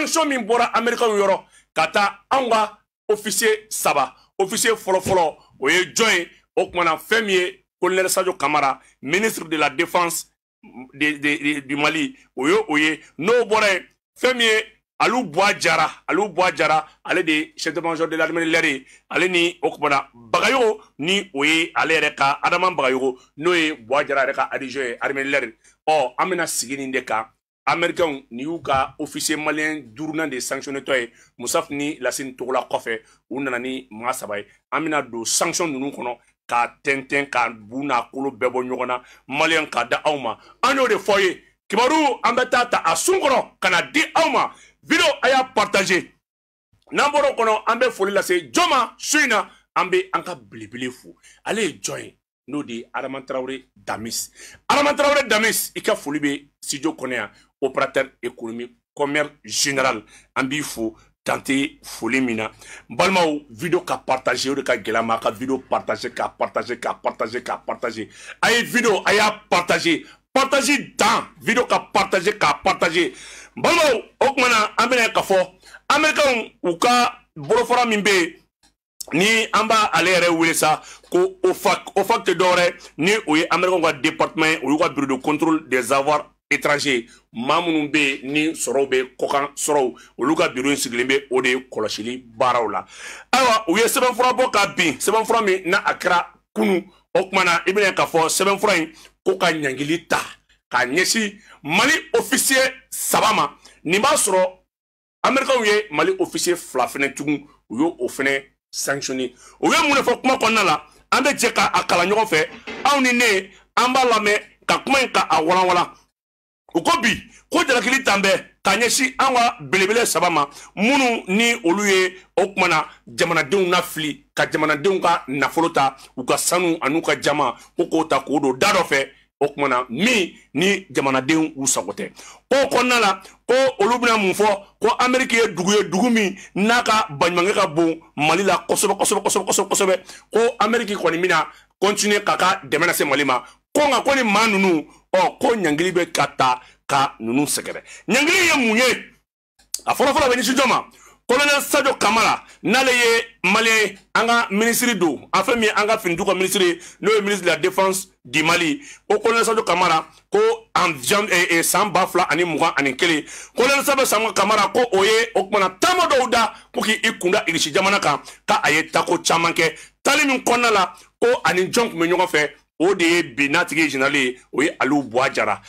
sanction min bɔra américain yɔrɔ ka taa anw ka officier saba officier fɔlɔfɔlɔ o ye jɔn ye o kumana fɛn min ye colonel Sadio Camara ministre de la défense du Mali o ye n'o bɔra yen fɛn min ye Alou Bouadjara ale de chef de major de l'armée de l'air ale ni o kumana Bagayogo ni o ye ale yɛrɛ ka Adama Bagayogo n'o ye Bouadjara yɛrɛ ka adjoint ye armée de l'air an bɛna sigi nin de kan américains ni y'u ka officier malien duurunan de sanctionné tɔ ye Musaf ni Lassine Togola kɔfɛ u nana ni maa saba ye an bɛna don sanction ninnu kɔnɔ ka tɛntɛn ka bu n'a kolo bɛɛ bɔ ɲɔgɔn na malien ka da aw ma an y'o de fɔ ye kibaru an bɛ ta a sun kɔnɔ ka na di aw ma video a y'a partager n'an bɔra o kɔnɔ an bɛ foli lase jɔn ma su in na an bɛ an ka belebele fo ale ye jɔn ye n'o de ye Adama Traoré Damis i ka foli bɛ studio kɔnɔ yan opérateur économique commerce général an b'i fo tante foli min na balimaw video ka partager o de ka gɛlɛn ma ka video partager a ye video a y'a partager dan video ka partager balimaw o kumana an bɛna ka fɔ américains u ka bolofara min bɛ yen ni an b'a ale yɛrɛ wele sa ko OFAC tɛ dɔwɛrɛ ni o ye américains ka département ye o y'u ka bureau de contrôle des avoirs étrangers maa minnu bɛ yen ni sɔrɔw bɛ kɔkan sɔrɔw olu ka bureau in sigilen bɛ o de kɔlɔsili baaraw la ayiwa u ye sɛbɛnfura bɔ ka bin sɛbɛnfura min n'a a kɛra kunu o kumana i bɛna ka fɔ sɛbɛnfura in ko ka ɲangili ta ka ɲɛsin Mali officier saba ma nin b'a sɔrɔ américains ye Mali officier fila fɛnɛ tugun u y'o fɛnɛ sanctionné u ye mun de fɔ kuma kɔnɔna la an bɛ jɛ ka a kalan ɲɔgɔn fɛ aw ni ne an b'a lamɛn ka kuma in ka a walanwalan u ko bi ko jalakili tan bɛɛ ka ɲɛsin an ka belebele saba ma minnu ni olu ye o kumana jamanadenw nafili ka jamanadenw ka nafolo ta u ka sanu an'u ka jama ko k'o ta k'o don da dɔ fɛ o kumana min ni jamanadenw u sago tɛ ko kɔnɔna la ko olu bɛna mun fɔ ko Amérique ye dugu min n'a ka baɲumankɛ ka bon Mali la kosɛbɛ ko Amérique kɔni bɛna continuer ka ka dɛmɛ lase Mali ma ko nka ko ni maa ninnu ko ɲangili bɛ ka ta ka ninnu sɛgɛrɛ ɲangili ye mun ye a fɔlɔfɔlɔ bɛ ɲɛsin jɔn ma colonel Sadio Camara n'ale ye Malien an ka ministre don a fɛn min an ka finitu ka ministre n'o ye ministre de la défense du Mali ko colonel Sadio Camara ko en san 2021 colonel Sadio Camara ko o ye o kumana taama dɔw da ko k'i kunda Irisi jamana kan ka a ye tako caman kɛ tali min kɔnɔna la ko ani jɔn tun bɛ ɲɔgɔn fɛ o de ye bi n'a tigi général ye o ye Alou Bouadjara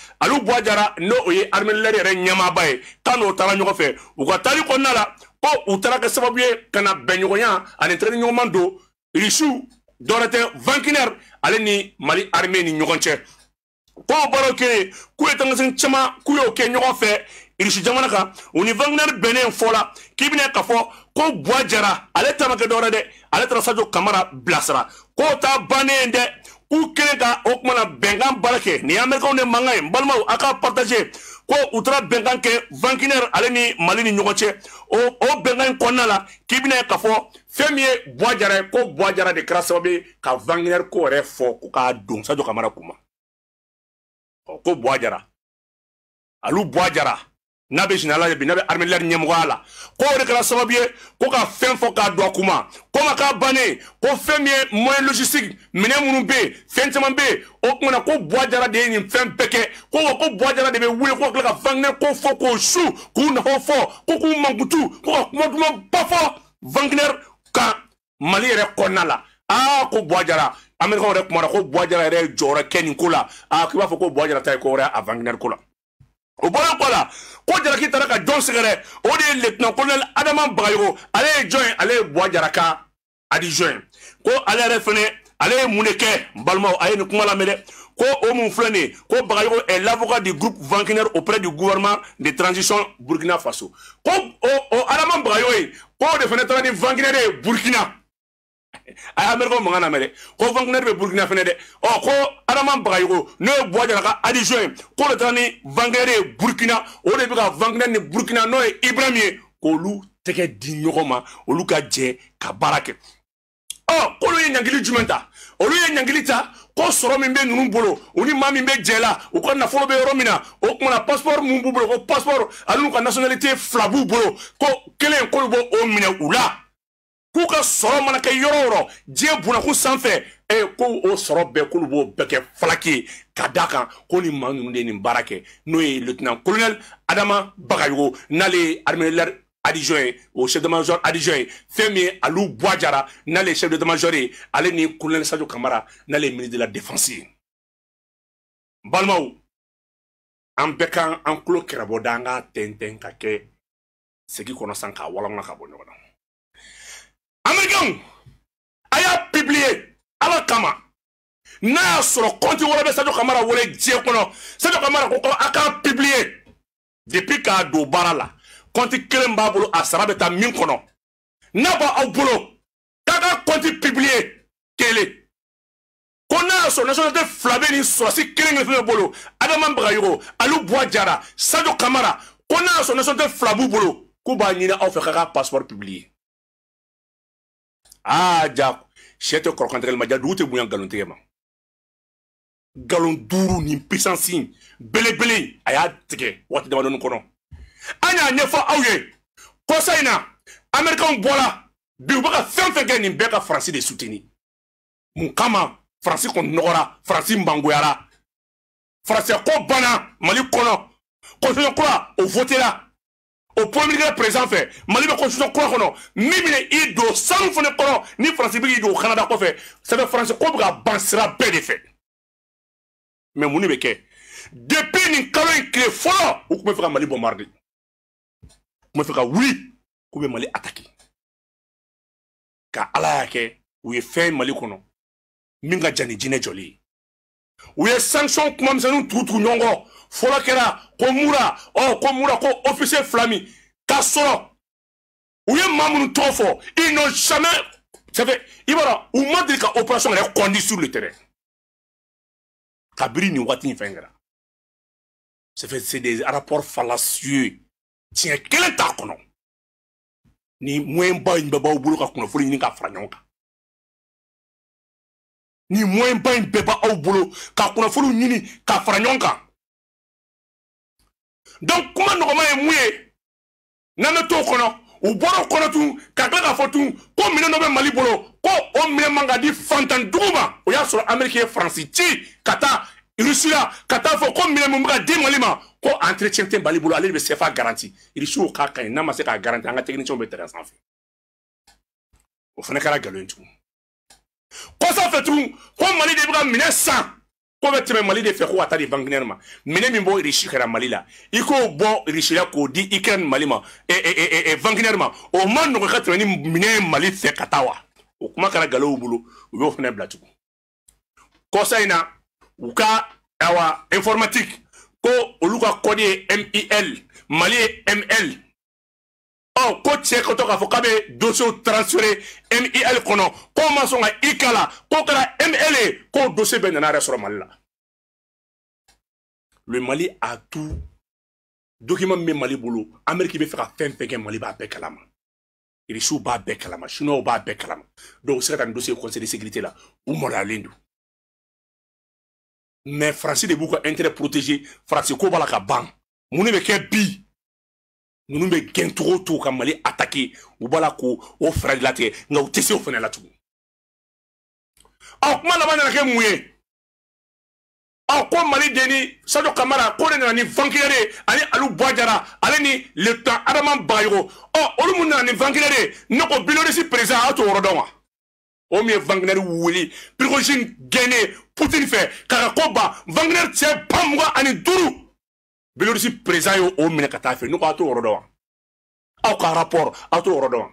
n'o o ye armée de l'air yɛrɛ ɲɛmaaba ye k'a n'o taara ɲɔgɔn fɛ u ka tali kɔnɔna la ko u taara kɛ sababu ye ka na bɛnɲɔgɔnya ani tɛrɛniɲɔgɔnma don Irisiw dɔwɛrɛ tɛ Wagner ale ni Mali armée ni ɲɔgɔn cɛ ko baro kɛ k'u ye tɛnɛsen caman k'u y'o kɛ ɲɔgɔn fɛ Irisi jamana kan u ni Wagner bɛnnen fɔla k'i bɛna ka fɔ ko Bouadjara ale ta ma kɛ dɔwɛrɛ dɛ ale taara Sadio Camara bilasira k'o ta bannen dɛ k'u kelen ka o kumana bɛnkan baara kɛ ni américains de mankan ye balimaw a ka partager ko u taara bɛnkan kɛ Wagner ale ni Mali ni ɲɔgɔn cɛ o bɛnkan in kɔnɔna la k'i bɛna ka fɔ fɛn min ye Bouadjara ye ko Bouadjara de kɛra sababu ye ka Wagner ko yɛrɛ fɔ ko k'a don Sadio Camara kuma ko Bouadjara Alou Bouadjara n'a bɛ général bi n'a bɛ armée de l'air ɲɛmɔgɔya la ko o de kɛra sababu ye ko ka fɛn fɔ k'a don a kuma ko ma k'a bannen ko fɛn min ye moyen logistique minɛn minnu bɛ yen fɛn caman bɛ yen o kumana ko Bouadjara de ye nin fɛn bɛɛ kɛ ko Bouadjara de bɛ wuli ko tila ka Wagner ko fɔ k'o su k'u nafa fɔ ko k'u mankutu ko ka kuma duman ba fɔ Wagner kan Mali yɛrɛ kɔnɔna la ko Bouadjara américains yɛrɛ kumana ko Bouadjara yɛrɛ jɔyɔrɔ kɛ nin ko la k'i b'a fɔ ko Bouadjara ta ye ko wɛrɛ a Wagner ko la o bɔra ko la ko Jalaki taara ka jɔn sɛgɛrɛ o de ye lieutenant colonel Adama Bagayogo ale ye jɔn ye ale ye Bouadjara ka adjoint ko ale yɛrɛ fɛnɛ ale ye mun de kɛ balimaw a ye nin kuma lamɛn dɛ ko o mun filɛ nin ye ko Bagayogo est l'avocat du groupe Wagner auprès du gouvernement de transition Burkina Faso ko o Adama Bagayogo ye ko o de fɛnɛ taara ni Wagner ye Burkina a ye américains mankan lamɛn dɛ ko Wagner bɛ Burkina fɛnɛ dɛ ko Adama Bagayogo n'o ye Bouadjara ka adjoint ko de taara ni Wagner ye Burkina o de bɛ ka Wagner ni Burkina n'o ye Ibrahim ye k'olu tɛgɛ di ɲɔgɔn ma olu ka jɛ ka baara kɛ oh kolo ye nyangili jumenta olu ye nyangili ta ko soro min be nunu bolo oni ma min be jela o ko na folo be romina o ko na passeport mun bu bolo ko passeport alu ka nationalité flabu bolo ko kelen ko bo o mina ula ku ka soro mana ke yororo je buna ku sanfɛ ko o soro be ko bo be ke flaki kadaka ko ni ma nunu de ni barake no ye lieutenant colonel Adama Bagayogo nale armée adjoint au chef de major adjoint Femi Alou Bouadjara n'a les chefs de major allez ni colonel Sadio Kamara n'a les ministres de la défense balmaou en bekan en clo kerabodanga tenten kake ce qui connaît sans ka wala nga ka bonno américain aya publié ala kama na sur compte wala be Sadio Kamara wala je kono Sadio Kamara ko aka publié depuis ka do barala compte kelen b'a bolo a sara bɛ taa min kɔnɔ n'a b'a aw bolo k'a ka compte publié kelen ko n'a y'a sɔrɔ nationalité fila bɛ nin sɔrɔsi kelen kelen bolo Adama Bagayogo Alou Bouadjara Sadio Kamara ko n'a y'a sɔrɔ nationalité fila b'u bolo k'u b'a ɲini aw fɛ k'a ka passeport publié ja sɛ tɛ kɔrɔkantigɛli ma ja dugu tɛ bonya nkalontigɛ ma nkalon duuru ni puissance belebele a y'a tigɛ waati damadɔni kɔnɔ anya nyefo awye kosa ina American bola bi u baka fɛn fɛn kɛ nin bɛɛ ka France de soutenir mun kama France ko nɔgɔra France mbangoyara France ko bana Mali kɔnɔ constitution kura o votera o premier ministre président fɛ Mali bɛ constitution kura kɔnɔ min minɛ i don sanu fana kɔnɔ ni France bi i don Canada kɔfɛ ça fait France ko bɛ ka ban sira bɛɛ de fɛ mais mun de bɛ kɛ depuis nin kalo in tile fɔlɔ u tun bɛ fɛ ka Mali bombarder moi fais que oui qu'on Mali attaquer ka ala yake ou ye fait Mali kono minga jani jine joli ou ye sanction kuma misanu tutu nyongo fola kera ko mura ko officier flami ka soro ou ye mamunu tofo ils n'ont jamais ça fait ibara ou m'a dit que opération est conduite sur le terrain kabiri ni wati fengera c'est des rapports fallacieux tiens quel ta kono ni moyen ba une baba bulu ka kono fo ni ka fra nyonka ni moyen ba une baba au bulu ka kono fo ni ka fra nyonka donc comment no ma emue na me to kono u boro kono tu ka ka fo tu ko mi no be Mali bolo ko o mi manga di fantan duma o ya so Américain France ti kata Russie kata fo ko mi mo ga di Mali ma ko entretien te Mali bolo aller be CFA garantie il sou ka kan na ma se ka garantie anga technicien be terrain sans fait o fana kala galo ntu ko ça fait tout ko Mali de bra 1900 ko be teme Mali de fe ko atari Wagner ma mine mi bo richi kara Mali la iko bo richi la ko di ikan Mali ma Wagner ma o man no ka teme ni mine Mali fe katawa o kuma kala galo bolo o be fana blatu ko ça ina uka awa informatique ko oluka code MIL Mali ML oh ko tse ko to ka fo kabe dossier transféré MIL kono ko ma songa ikala ko kala ML ko dossier ben na sur Mali la le Mali a tout document me Mali bolo Amérique be faire faire Mali ba be kalama il sou ba be kalama chino ba be kalama donc c'est un dossier conseil de sécurité là ou moralindu mais France de beaucoup intérêt protégé France ko bala ka ban munu be ke bi munu be gentro to ka Mali attaquer ou bala ko o frère la te nga utese o fena la tu kuma la bana ke muye ko Mali deni Sadio Kamara ko ne ni vankere ani Alou Bouadjara ale ni le temps Adama Bagayogo olu mun na ni vankere ne ko bilori si président ato rodonwa o mi Wagner wuli Prigozhin gene Poutine fait karakoba Wagner tient pamwa ani duru bilori si président yo o mi kata fe no ko ato rodonwa ka rapport ato rodonwa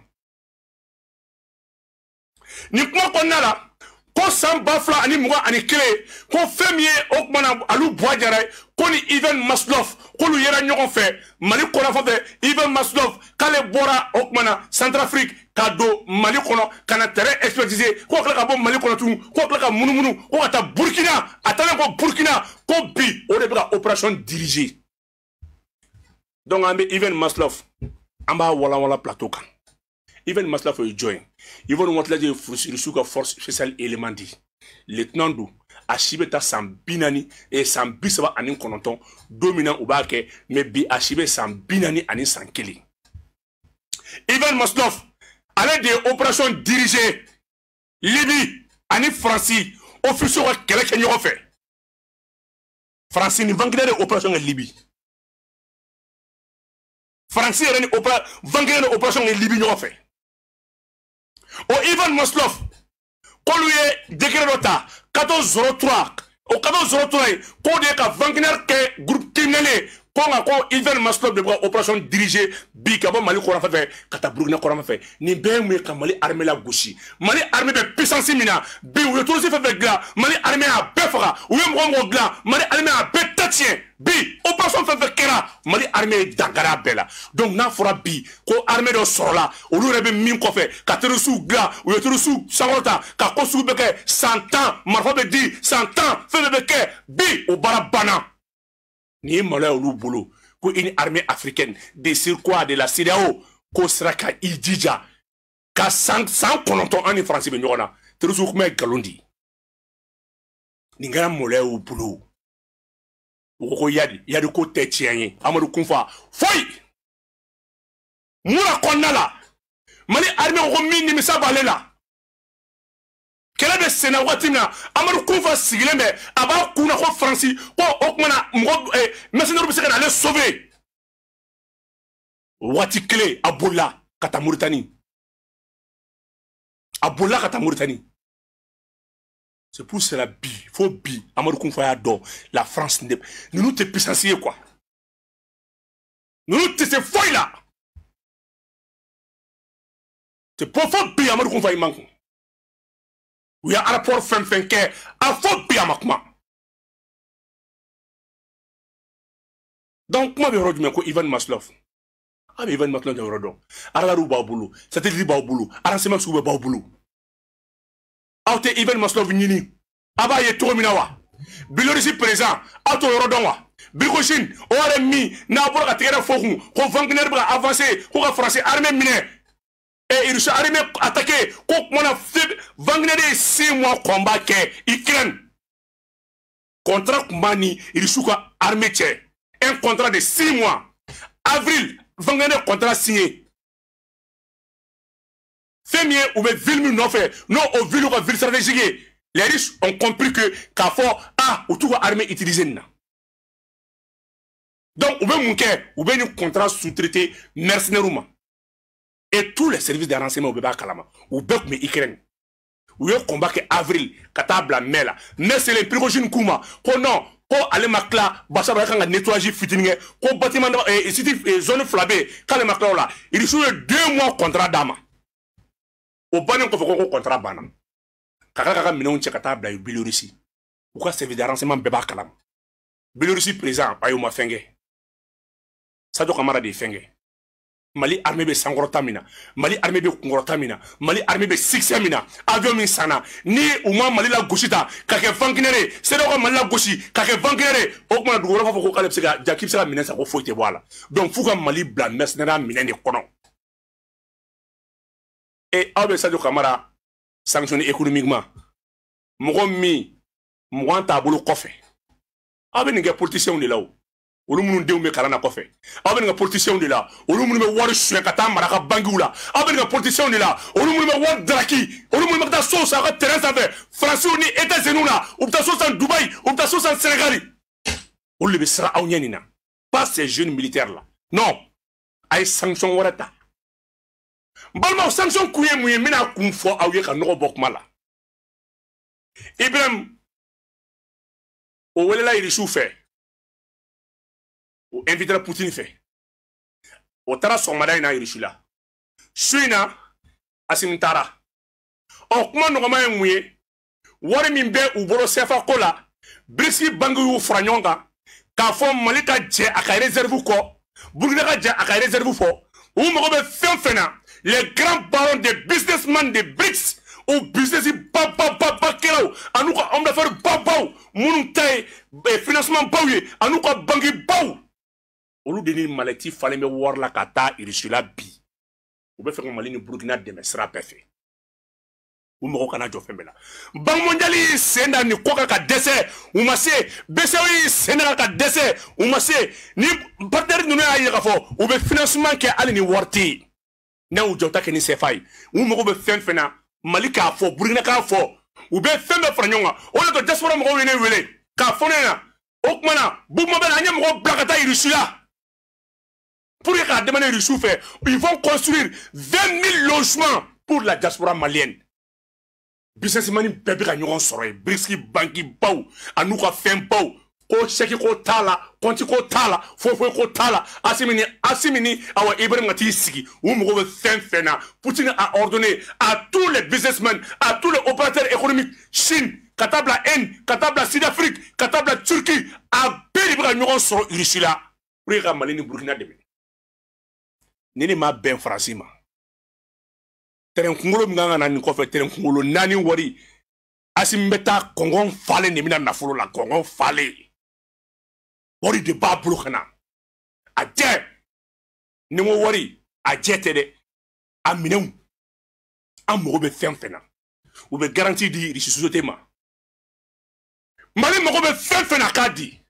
ni kuma ko nala ko samba fla ani muga ani kele ko femie okmana Alou Bouadjara ko ni Ivan Maslov ko lu yera nyogon fe Mali ko la fa fe Ivan Maslov kale bora okmana Centrafrique kado Mali kono kana terrain expertisé ko kala ka bo Mali kono tu ko kala ka munumunu ko ata Burkina atale ko Burkina ko bi o de bra opération dirigée donc ambe Ivan Maslov amba wala plateau kan Ivan Maslov e join Ils vont nous montrer les force spéciale élément dit. Lieutenant Dou, Achibe ta san binani et san bisaba anin kononton dominant ou bake mais bi Achibe san binani anin san kili. Ivan Maslov, allait des opérations dirigées Libye, anin Francie, officieux à quel qu'on fait. Francie ni vangler des opérations en Libye. Francie ni vangler des opérations en Libye nous fait. Au Ivan Maslov, quand lui est décret d'Ota, 1403, au 1403, quand il y a Wagner qui groupe criminel, quand Ivan Maslov de opération dirigée, Bikabo Mali Koran fait, Katabrugna Koran fait, ni bien mais quand Mali armée la gauche, Mali armée de puissance mina, bi ou le tout fait avec gla, Mali armée à Befra, ou même Rongo gla, Mali armée à Betatien, bi opération fait avec Kera, Mali armée d'Angara Bella. Donc n'a fera bi, ko armée de Sorola, ou lui rebe min kofe, Katerusu gla, ou le Turusu Sangota, Kakosu beke, 100 ans, Marfa be di, 100 ans, fait beke, bi au Barabana. Ni malheur ou boulot pour une armée africaine des circuits de la CEDEAO ko sraka idija ka 100 kononton en français be nyona terusu kuma galondi ni ngara malheur ou boulot ko yadi ko tetien Amadou Kounfa foi mura konnala mali armée ko minni misabalela kela be sena watimna Amadou Kounfa sigileme aba kuna ko Franci ko okmana mo mercenaire be sekana aller sauver wati clé aboula kata Mauritanie aboula kata Mauritanie. C'est pour cela bi faut bi Amadou Kounfa ya do la France ne nous te puissancier quoi nous te c'est foi là c'est pour faut bi Amadou Kounfa il manque. Oui, à rapport fin que à faut bien makma. Donc moi je dis que Ivan Maslov. Ah mais Ivan Maslov de Rodon. Araru Baoboulou, satellite Baoboulou, arrangement sous Baoboulou. Aute Ivan Maslov nini. Aba ye to minawa. Bilorisi présent, auto Rodon wa. Bikoshin, ORMI, na pour attirer foku, ko Wagner ba avancer, ko français armée mine. Et il s'est arrivé à attaquer. Wagner 6 mois combat Ukraine. Contrat Mani, il s'est armé. Un contrat de 6 mois. Avril, Wagner contrat signé. Fémien ou bien ville non fait. Non, au ville ou ville stratégique. Les riches ont compris que Kafo a ou tout armée utilisée. Donc, ou bien un contrat sous-traité mercenairement. Et tous les services de renseignement au Béba Kalama, ou Bek mais Ukraine, ou yo combat que avril, katabla mela, mais c'est les prigogines Kouma, ko non, ko ale makla, basa ba kanga nettoyage fitininge, ko bâtiment et zone flabé, quand le makla là, il joue 2 mois contrat d'ama. Au banon ko foko contrat banam. Kaka minon che katabla yu Biélorussie. Pourquoi service de renseignement Béba Kalama? Biélorussie présent, ayo ma fenge. Ça doit camarade de fenge. Mali armée be sangorotamina, Mali armée be kungorotamina, Mali armée be sixamina, avion min sana, ni uma Mali la goshita, kake vankinere, c'est donc Mali la goshi, kake vankinere, okma dugora fa ko kale psika, jakip sera minesa ko foite voilà. Donc fouka Mali blanc mercenaire minene kono. Et abe Sadio Kamara sanctionné économiquement. Mogo mi, mogo tabolo kofe. Abe ninge politicien de là-haut. Olu munun denw be kalana kɔfɛ aw bɛ nin ka politiciens de la olu munun bɛ wari suɲɛ ka taa maraka bankiw la aw bɛ nin ka politiciens de la olu munun bɛ wari daraki olu munun bɛ taa so san ka terrain sanfɛ Faransiw ni États-Unis la u bɛ taa so san Dubaï u bɛ taa so san Sénégal olu de bɛ siran aw ɲɛ nin na pas ces jeunes militaires là non a ye sanction wɛrɛ ta n balimaw sanction kun ye mun ye n bɛna kun fɔ aw ye ka nɔgɔ bɔ kuma la Ibrahim o welela Irisiw fɛ o invitera Poutine fait. O tara somada ina Irishula. Suina asimtara. O kuma nogama yenwe. Wari min be u bolo sefa kola. Briski bangu yu franyonga. Ka fo Malika je aka réserve ko. Burkina ka je aka réserve fo. Ou mo be fena. Les grands barons des businessmen des BRICS ou business ba kelaw anuka homme d'affaires ba munu tay financement bawye anuka bangi baw. Olu de ni maladie fallait me voir la kata Irishula bi. Ou be fait que Mali ni Burkina demain sera parfait. u mɔgɔ kana jɔ fɛn bɛɛ la banque mondiale y'i sen da nin ko kan ka dɛsɛ u ma se BCEAO y'i sen da ka dɛsɛ u ma se ni partenaire ninnu y'a ye k'a fɔ u bɛ financement kɛ hali ni wari tɛ yen n'a y'u jɔ ta kɛ ni CFA ye u mago bɛ fɛn fɛn na Mali k'a fɔ Burkina k'a fɔ u bɛ fɛn bɛɛ fara ɲɔgɔn kan o de to diaspora mɔgɔw ye ne wele k'a fɔ ne ɲɛna o tuma na Bougma bɛ na an ye mɔgɔw bila ka taa Russie la pour que k'a demander Russie fɛ ils vont construire 20 000 logements pour la diaspora malienne businessman bɛɛ bɛ ka ɲɔgɔn sɔrɔ yen BRICS banque baw a n'u ka fɛn baw ko chèque ko t'a la compte ko t'a la foyi ko t'a la Assimi ni awa Ibrahim ka t'i sigi u mago bɛ fɛn fɛn na Poutine a ordonné à tous les businessmen à tous les opérateurs économiques Chine ka taa bila Inde ka taa bila Sud-Afrique ka taa bila Turquie a bɛɛ de bɛ ka ɲɔgɔn sɔrɔ Russie la pour que ka Mali ni Burkina dɛmɛ ni ne ma bɛn Faransi ma terrain kunkolo min kan ka na nin kɔfɛ terrain kunkolo 4 wari Assimi bɛ taa kɔngɔn falen de bɛna nafolo la kɔngɔn falen wari de b'a bolo ka na a jɛ ni ko wari a jɛ tɛ dɛ a minɛnw an mago bɛ fɛn fɛn na u bɛ garantie di Russie société ma Mali mago bɛ fɛn fɛn na a k'a di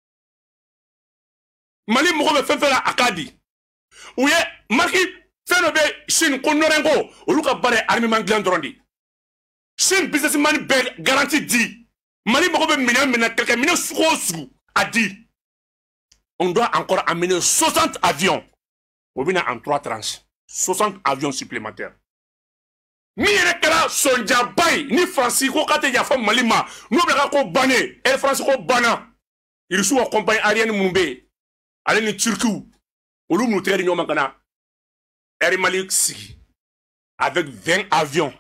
Mali mago bɛ fɛn fɛn na a k'a di u ye marque fɛn dɔ bɛ Chine ko Norenco olu ka baara ye armement dilan dɔrɔn de Chine businessman bɛɛ garantie di Mali mago bɛ minɛn min na kɛlɛkɛ minɛn sugu o sugu a di on doit encore amener 60 avions au bina en 3 tranches 60 avions supplémentaires ni yɛrɛ kɛra sonjaba ye ni Faransi ko k'a tɛ yafa Mali ma n'u bɛ ka ko bannen Air France ko banna Russie ka compagnie aérienne minnu bɛ yen ale ni Turkiw olu minnu tɛgɛ di ɲɔgɔn ma ka na Air Mali sigi avec 20 avions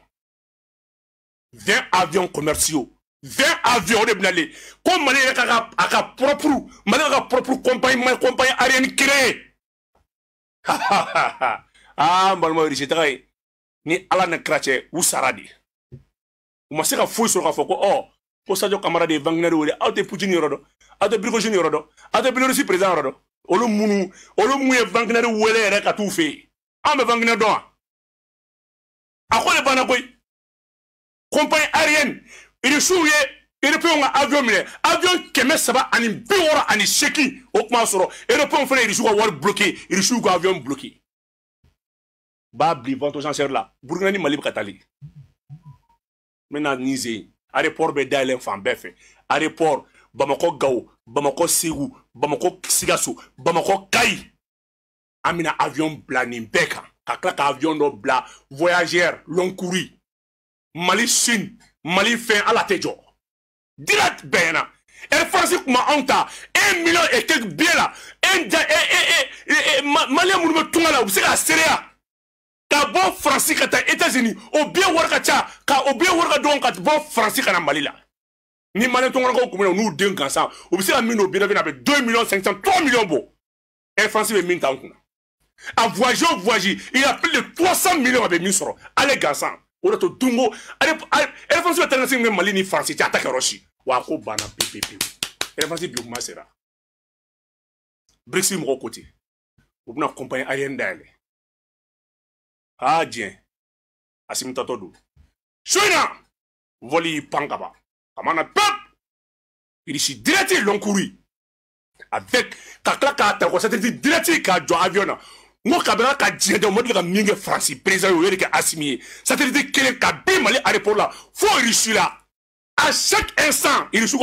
commerciaux 20 avions de bina le ko Mali yɛrɛ ka propre compagnie aérienne créée ah balima Russie taga ye ni ala na kira cɛ u sara de u ma se ka foyi sɔrɔ k'a fɔ ko ko Sadio Camara de ye Wagner wele aw tɛ Poutine yɔrɔ dɔn aw tɛ Prigozhin yɔrɔ dɔn aw tɛ Biélorussie président yɔrɔ dɔn olu mun ye Wagner wele yɛrɛ ka t'u fɛ yen an bɛ Wagner dɔn wa a ko de banna koyi compagnie aérienne Russiw ye Européens ka avion minɛ avion 368 o kuma sɔrɔ Européens fana ye Russiw ka wari bloqué Russiw ka avion bloqué b'a bili ventosenseur la Burkina ni Mali bɛ ka taali maintenant Niger aéroport bɛ dayɛlɛ fan bɛɛ fɛ aéroport Bamako Gao Bamako Ségou Bamako Sikasso Bamako Kayi an bɛna avion bila nin bɛɛ kan ka tila ka avion dɔ bila voyageurs long courrier Mali Chine Mali fɛn ala tɛ jɔ direct bɛɛ ɲɛna Air France kuma anw ta 1 million et quelques billets la Malien minnu bɛ tunga la u bɛ se ka sereya ka bɔ Faransi ka taa États-Unis o billet wari ka ca ka o billet wari ka dɔgɔ ka bɔ Faransi ka na Mali la ni Malien tɔnkɔnɔkaw kun bɛ na n'u den gansan u bɛ se ka min don billet fɛnɛ a bɛ 2 millions 500 3 millions bɔ Air France bɛ min ta an kunna a voyagé o voyagé il y a plus de 300 millions a bɛ min sɔrɔ ale gansan o de to dungo Air France bɛ taa ka se Mali ni Faransi cɛ a ta kɛ yɔrɔ si wa a ko banna pewu Air France bi kuma sera BRICS mɔgɔw ko ten u bɛna compagnie aérienne dayɛlɛ ah diɲɛ Assimi tatɔ don China voli pan ka ban a mana pep Russie direct long courrier avec ka tila k'a ta ko satellite direct k'a jɔ avion na n ko kabila ka diɲɛ dɛ o ma deli ka min kɛ Faransi président o ye de kɛ Assimi ye satellite kelen ka bin Mali aéroport la fo Russie la à chaque instant Russie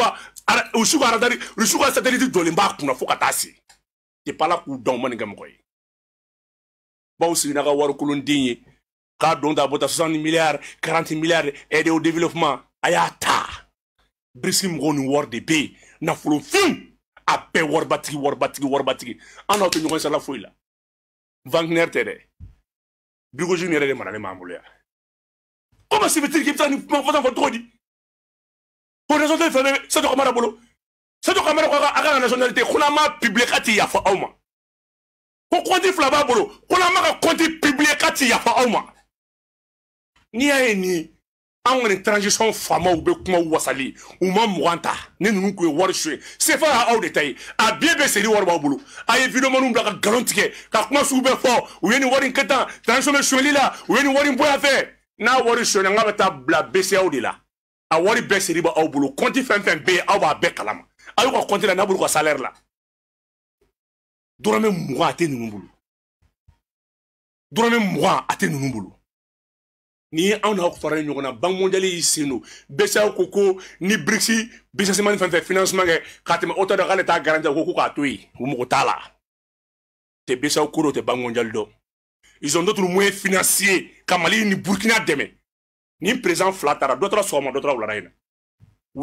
ka satellite jɔlen b'a kunna fo ka taa se c'est pas là k'u dɔn o ma nin kɛ mɔgɔ ye baw sigina ka wari kolon den ye k'a don ta bɔta 60 milliards 40 milliards aide au développement a y'a ta BRICS mɔgɔw ni wari de bɛ yen nafolo fin a bɛɛ waribatigi an n'aw tɛ ɲɔgɔn sara foyi la Wagner tɛ dɛ Prigozhin yɛrɛ de maralen b'an bolo yan comment se fait-il k'i bɛ taa nin kuma fɔ cogo di ko nationalité fɛn bɛ Sadio Camara bolo Sadio Camara ko a ka nationalité ko n'an m'a publier k'a ti yafa aw ma ko compte fila b'a bolo ko n'an ma ka compte publier k'a ti yafa aw ma n'i y'a ye nin an kɔni transition faamaw bɛ kuma wasali u ma mugan ta ni ninnu kun ye wari suye CFA y'aw de ta ye a bɛɛ bɛ seri wari b'aw bolo a ye vidéoman bila ka nkalon tigɛ ka kuma sugu bɛɛ fɔ u ye nin wari in kɛ tan transition bɛ suyɛli la u ye nin wari in bɔ yan fɛ n'a wari sɔnna n k'a bɛ taa bila BCEAO de la a wari bɛɛ siri bɛ aw bolo compte fɛn fɛn bɛ yen aw b'a bɛɛ kalama a y'u ka compte la n'a bolo ka salaire la dɔrɔmɛ 20 a tɛ ninnu bolo dɔrɔmɛ 20 a tɛ ninnu bolo ni anw n'aw faralen ɲɔgɔn na Banque mondiale y'i sen don BCEAO ko ni BRICS businessman fɛn fɛn financement kɛ k'a tɛmɛ auto dɔ k'ale t'a garantir ko k'a to yen u mago t'a la tɛ BCEAO ko dɔ tɛ Banque mondiale dɔn ils ont d'autres moyens financiers ka Mali ni Burkina dɛmɛ ni président fila taara dɔ taara sɔgɔma dɔ taara wulada in na u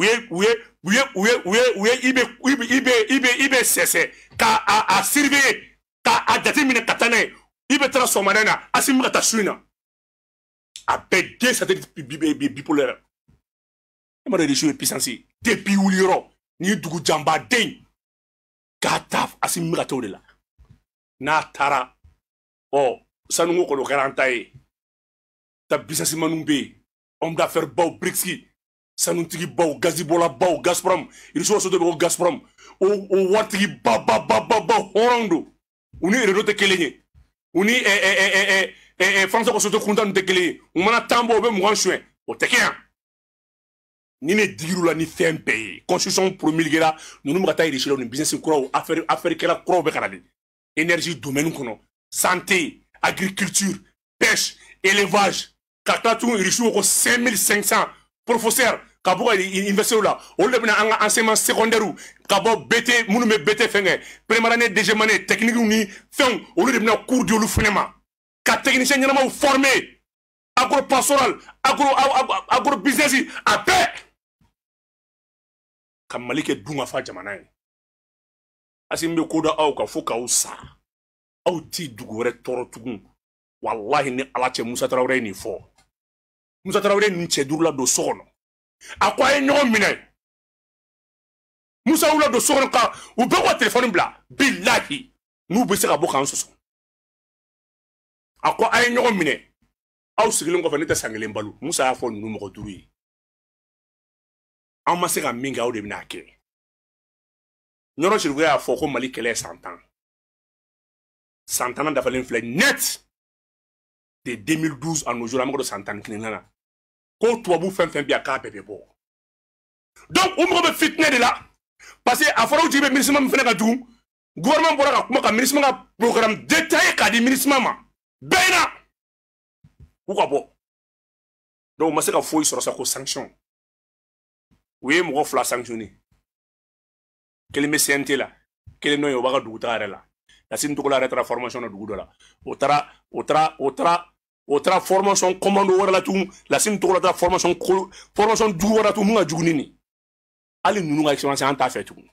ye IB sɛsɛ k'a surveiller k'a jateminɛ ka taa n'a ye IB taara sɔgɔmada in na Assimi ka taa su in na a bɛɛ den satellite bipolaire e ma dɔn réseau ye puissance depuis wuli yɔrɔ ni dugu janba den k'a ta Assimi ka taa o de la n'a taara sanuko kɔnɔ kɛra an ta ye ta businessman bɛ yen homme d'affaires baw BRICS sanutigi baw gazibɔla baw Gazprom réseau so dɔ bɛ ko Gazprom o waritigi ba hɔrɔn don u ni réseau tɛ kelen ye u ni France ka soto kunta tɛ kelen ye u mana tan bɔ u bɛ 20 suɲɛ o tɛ kɛ yan ni ne digir'u la ni fɛn bɛɛ ye constitution promulguera ninnu bɛ ka taa érigé la ni business kuraw affaire kɛla kuraw bɛ ka na de énergie domaine kɔnɔ santé agriculture pêche élevage ka taa tun érigé ko 5500 professeurs ka bɔ ka investir la olu de bɛna an ka enseignement secondaire ka bɔ BT minnu bɛ BT fɛn kɛ première année deuxième année technique ni fɛnw olu de bɛna cours di olu fɛnɛ ma ka technicien ɲɛnamaw former agro pastoral agro business a bɛɛ ka Mali kɛ dunga fa jamana ye Assimi bɛ ko da aw ka fo k'aw sa aw ti dugu wɛrɛ tɔɔrɔ tugun wallahi ni Ala cɛ Musa Tarawele nin fɔ Musa Tarawele nin cɛ duuru la don so kɔnɔ a ko a ye ɲɔgɔn minɛ Musa wula don so kɔnɔ ka u bɛɛ ka téléphone bila billahi n'u bɛ se ka bɔ k'an sɔsɔ a ko a ye ɲɔgɔn minɛ aw sigilen kɔfɛ ne tɛ san kelen balo Musa y'a fɔ ninnu mɔgɔ duuru ye an ma se ka min kɛ aw de bɛna kɛ Ɲɔrɔ Sirigu y'a fɔ ko Mali kɛlɛ ye san 10 san 10 dafalen filɛ net de 2012 à nos jours an bɛ san 11 na ko tubabu fɛn fɛn bɛ yan k'a bɛɛ bɛ bɔ donc u mago bɛ fitinɛ de la parce que a fɔra u jigi bɛ MINUSMA min fɛnɛ ka jugu gouvernement bɔra ka kuma ka MINUSMA ka programme détaillé k'a di MINUSMA ma bɛɛ na u ka bɔ donc u ma se ka foyi sɔrɔ sa ko sanction u ye mɔgɔ 2 sanctionné kelen bɛ CNT la kelen n'o ye o b'a ka dugutaga yɛrɛ la Lassine Togola yɛrɛ taara formation na dugu dɔ la o taara formation commando wɛrɛ la tugun Lassine Togola taara formation dugu wɛrɛ la tugun mun ka jugu ni nin hali ninnu ka expérience an t'a fɛ tugun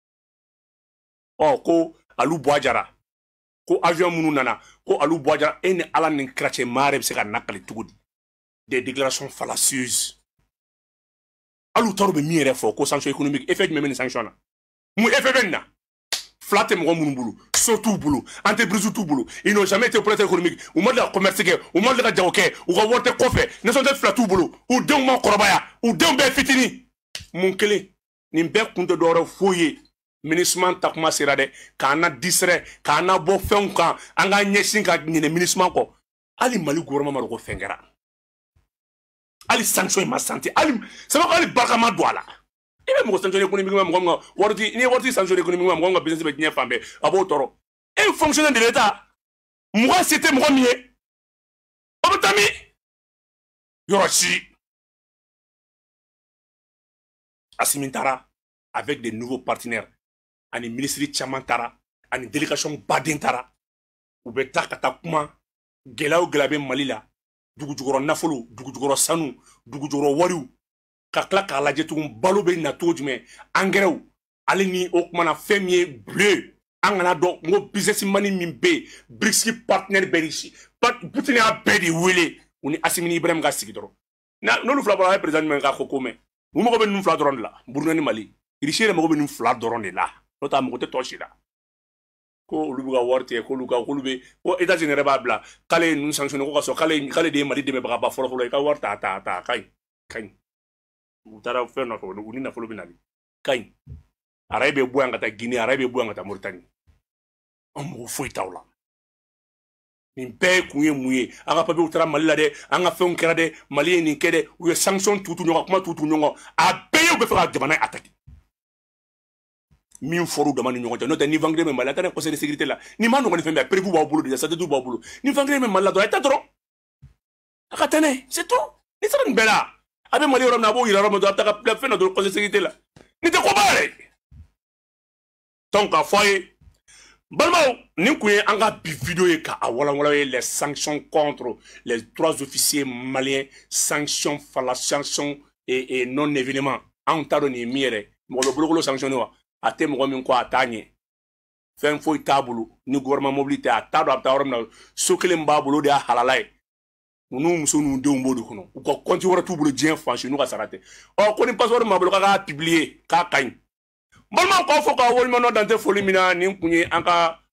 ko Alu Buwajara ko avion minnu nana ko Alu Buwajara e ni Ala ni kira cɛ maa yɛrɛ bɛ se ka nakali cogo di des déclarations fallacieuses Alu taar'u bɛ min yɛrɛ fɔ ko sanction économique effet jumɛn bɛ nin sanction na mun effet bɛ nin na fila tɛ mɔgɔ minnu bolo so t'u bolo entreprise t'u bolo ils n'ont jamais été opérateur économique u ma deli ka commerce kɛ u ma deli ka jago kɛ u ka wari tɛ kɔfɛ nationalité fila t'u bolo u denw ma kɔrɔbaya u denw bɛɛ fitini mun kelen nin bɛɛ kun tɛ dɔwɛrɛ foyi ye MINUSMA ta kuma sera dɛ k'an na disɛrɛ k'an na bɔ fɛnw kan an ka ɲɛsin ka ɲinɛ MINUSMA kɔ hali Mali gouvernement ma dɔn ko fɛn kɛra hali sanction in ma santé hali sabu hali barika ma don a la i bɛ mɔgɔ sanctionné économique ma mɔgɔ min ka waritigi n'i ye waritigi sanctionné économique ma mɔgɔ min ka business bɛ diɲɛ fan bɛɛ a b'o tɔɔrɔ e ye fonctionnaire de l'État mɔgɔ se tɛ mɔgɔ min ye o bɛ taa min yɔrɔ si Assimi taara avec des nouveaux partenaires ani ministre caman taara ani délégation baden taara u bɛ taa ka taa kuma gɛlɛya o gɛlɛya bɛ Mali la dugu jukɔrɔ nafolo dugu jukɔrɔ sanu dugu jukɔrɔ wariw ka tila k'a lajɛ tugun balo bɛ na cogo jumɛn engrais ale ni o kuma na fɛn min ye bleu an kana dɔn n ko businessman min bɛ yen BRICS partenaire bɛɛ de Poutine y'a bɛɛ de wele u ni Assimi ni Ibrahim ka sigi dɔrɔn n'olu fila bɔra a ye président jumɛn k'a ko mɛn u mago bɛ ninnu fila dɔrɔn de la Burukina ni Mali Russie yɛrɛ mago bɛ ninnu fila dɔrɔn de la n'o tɛ a mago tɛ tɔ si la ko olu bɛ ka wari tigɛ k'olu bɛ ko États-Unis yɛrɛ b'a bila k'ale ye ninnu sanctionné ko ka sɔrɔ k'ale de ye Mali dɛmɛbagaba fɔlɔ-fɔlɔ i ka wari ta ka ɲi u taara fɛn nɔfɛ u ni nafolo bɛ nali ka ɲi araye bɛ bɔ yan ka taa Guinée araye bɛ bɔ yan ka taa Mauritanie an mɔgɔ foyi t'aw la nin bɛɛ kun ye mun ye an ka papiyew taara Mali la dɛ an ka fɛnw kɛra dɛ Mali ye nin kɛ dɛ u ye sanction tutu ɲɔgɔn kuma tutu ɲɔgɔn a bɛɛ ye u bɛ fɛ ka jamana attaquer min fɔr'u dama ni ɲɔgɔn cɛ n'o tɛ ni vangere bɛ Mali la a tɛ conseil de sécurité la ni ma nɔgɔn ni fɛn bɛɛ prévu b'aw bolo déjà statut b'aw bolo ni vangere bɛ Mali la dɔrɔn a ye taa dɔrɔn a ka tɛnɛ c'est tout ni sera nin bɛɛ la a bɛ Mali yɔrɔ min na a b'o yira yɔrɔ min dɔrɔn a bɛ taa ka fɛn dɔ dɔrɔn conseil de sécurité la ni tɛ koba yɛrɛ donc k'a fɔ a ye balimaw nin kun ye an ka bi vidéo ye k'a walanwalan ye les sanctions contre les 3 officiers maliens sanctions fala sanctions et non événement an t'a dɔn nin ye min yɛrɛ mɔgɔ bɛ bolokolo sanctionné wa a tɛ mɔgɔ min kɔ a t'a ɲɛ fɛn foyi t'a bolo ni gouvernement mobile tɛ a t'a dɔn a bɛ taa yɔrɔ min na so kelen b'a bolo o de y'a halala ye n'u muso n'u denw b'o de kɔnɔ u ka compte wɛrɛ t'u bolo diɲɛ fan si n'u ka sara tɛ ɔ ko ni passeport m'a bolo k'a k'a publier k'a ka ɲi balimaw k'aw fɔ k'aw waleɲuman dɔn dan tɛ foli min na nin kun ye an ka